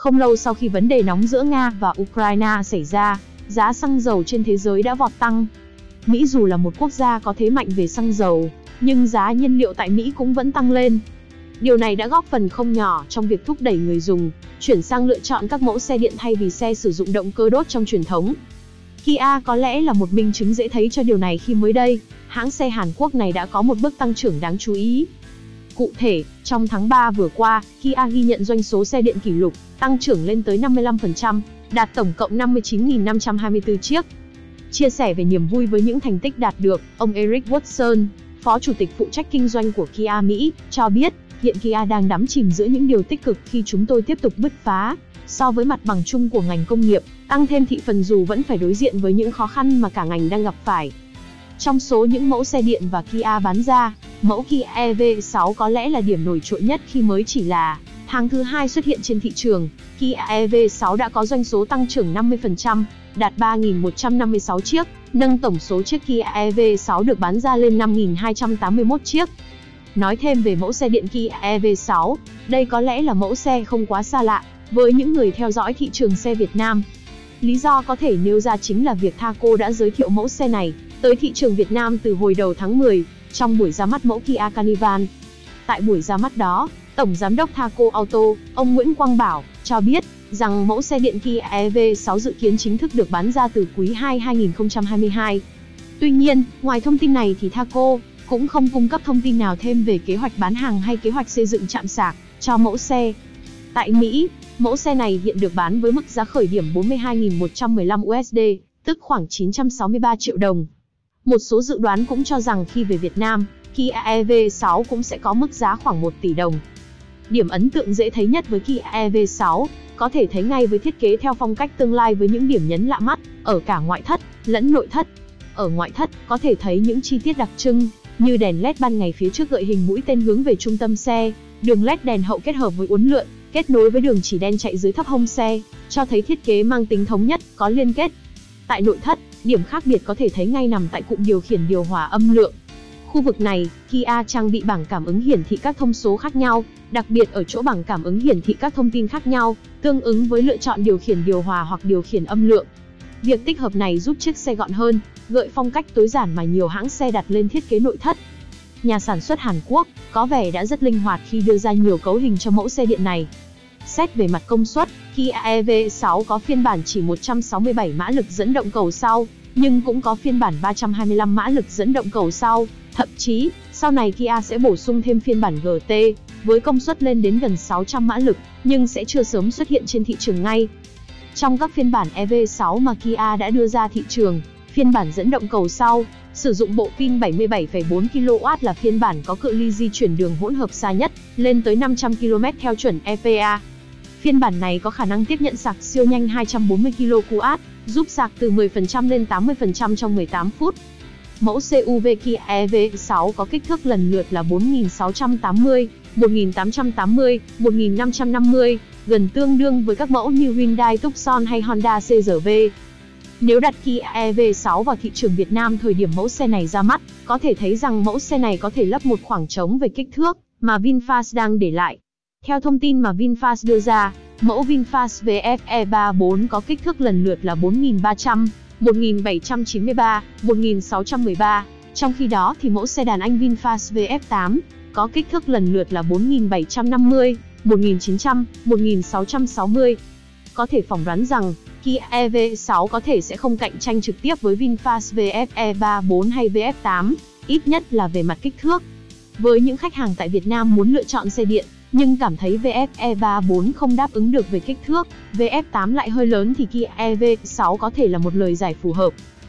Không lâu sau khi vấn đề nóng giữa Nga và Ukraine xảy ra, giá xăng dầu trên thế giới đã vọt tăng. Mỹ dù là một quốc gia có thế mạnh về xăng dầu, nhưng giá nhiên liệu tại Mỹ cũng vẫn tăng lên. Điều này đã góp phần không nhỏ trong việc thúc đẩy người dùng chuyển sang lựa chọn các mẫu xe điện thay vì xe sử dụng động cơ đốt trong truyền thống. Kia có lẽ là một minh chứng dễ thấy cho điều này khi mới đây, hãng xe Hàn Quốc này đã có một bước tăng trưởng đáng chú ý. Cụ thể, trong tháng 3 vừa qua, Kia ghi nhận doanh số xe điện kỷ lục, tăng trưởng lên tới 55%, đạt tổng cộng 59.524 chiếc. Chia sẻ về niềm vui với những thành tích đạt được, ông Eric Watson, Phó Chủ tịch phụ trách kinh doanh của Kia Mỹ, cho biết, hiện Kia đang đắm chìm giữa những điều tích cực khi chúng tôi tiếp tục bứt phá so với mặt bằng chung của ngành công nghiệp, tăng thêm thị phần dù vẫn phải đối diện với những khó khăn mà cả ngành đang gặp phải. Trong số những mẫu xe điện và Kia bán ra, mẫu Kia EV6 có lẽ là điểm nổi trội nhất khi mới chỉ là tháng thứ 2 xuất hiện trên thị trường. Kia EV6 đã có doanh số tăng trưởng 50%, đạt 3.156 chiếc, nâng tổng số chiếc Kia EV6 được bán ra lên 5.281 chiếc. Nói thêm về mẫu xe điện Kia EV6, đây có lẽ là mẫu xe không quá xa lạ với những người theo dõi thị trường xe Việt Nam. Lý do có thể nêu ra chính là việc Thaco đã giới thiệu mẫu xe này tới thị trường Việt Nam từ hồi đầu tháng 10, trong buổi ra mắt mẫu Kia Carnival. Tại buổi ra mắt đó, Tổng Giám đốc Thaco Auto, ông Nguyễn Quang Bảo, cho biết rằng mẫu xe điện Kia EV6 dự kiến chính thức được bán ra từ quý 2 2022. Tuy nhiên, ngoài thông tin này thì Thaco cũng không cung cấp thông tin nào thêm về kế hoạch bán hàng hay kế hoạch xây dựng trạm sạc cho mẫu xe. Tại Mỹ, mẫu xe này hiện được bán với mức giá khởi điểm 42.115 USD, tức khoảng 963 triệu đồng. Một số dự đoán cũng cho rằng khi về Việt Nam, Kia EV6 cũng sẽ có mức giá khoảng 1 tỷ đồng. Điểm ấn tượng dễ thấy nhất với Kia EV6 có thể thấy ngay với thiết kế theo phong cách tương lai với những điểm nhấn lạ mắt ở cả ngoại thất lẫn nội thất. Ở ngoại thất có thể thấy những chi tiết đặc trưng như đèn LED ban ngày phía trước gợi hình mũi tên hướng về trung tâm xe, đường LED đèn hậu kết hợp với uốn lượn, kết nối với đường chỉ đen chạy dưới thấp hông xe, cho thấy thiết kế mang tính thống nhất, có liên kết. Tại nội thất, điểm khác biệt có thể thấy ngay nằm tại cụm điều khiển điều hòa âm lượng. Khu vực này, Kia trang bị bảng cảm ứng hiển thị các thông số khác nhau, đặc biệt ở chỗ bảng cảm ứng hiển thị các thông tin khác nhau, tương ứng với lựa chọn điều khiển điều hòa hoặc điều khiển âm lượng. Việc tích hợp này giúp chiếc xe gọn hơn, gợi phong cách tối giản mà nhiều hãng xe đặt lên thiết kế nội thất. Nhà sản xuất Hàn Quốc có vẻ đã rất linh hoạt khi đưa ra nhiều cấu hình cho mẫu xe điện này. Xét về mặt công suất, Kia EV6 có phiên bản chỉ 167 mã lực dẫn động cầu sau, nhưng cũng có phiên bản 325 mã lực dẫn động cầu sau. Thậm chí, sau này Kia sẽ bổ sung thêm phiên bản GT, với công suất lên đến gần 600 mã lực, nhưng sẽ chưa sớm xuất hiện trên thị trường ngay. Trong các phiên bản EV6 mà Kia đã đưa ra thị trường, phiên bản dẫn động cầu sau, sử dụng bộ pin 77,4 kW là phiên bản có cự ly di chuyển đường hỗn hợp xa nhất, lên tới 500 km theo chuẩn EPA. Phiên bản này có khả năng tiếp nhận sạc siêu nhanh 240 kW, giúp sạc từ 10% lên 80% trong 18 phút. Mẫu CUV Kia EV6 có kích thước lần lượt là 4680, 1880, 1550, gần tương đương với các mẫu như Hyundai Tucson hay Honda CR-V. Nếu đặt Kia EV6 vào thị trường Việt Nam thời điểm mẫu xe này ra mắt, có thể thấy rằng mẫu xe này có thể lấp một khoảng trống về kích thước mà VinFast đang để lại. Theo thông tin mà VinFast đưa ra, mẫu VinFast VF E34 có kích thước lần lượt là 4300, 1793, 1613. Trong khi đó thì mẫu xe đàn anh VinFast VF8 có kích thước lần lượt là 4750, 1900, 1660. Có thể phỏng đoán rằng Kia EV6 có thể sẽ không cạnh tranh trực tiếp với VinFast VF E34 hay VF8, ít nhất là về mặt kích thước. Với những khách hàng tại Việt Nam muốn lựa chọn xe điện, nhưng cảm thấy VF E34 không đáp ứng được về kích thước, VF8 lại hơi lớn thì Kia EV6 có thể là một lời giải phù hợp.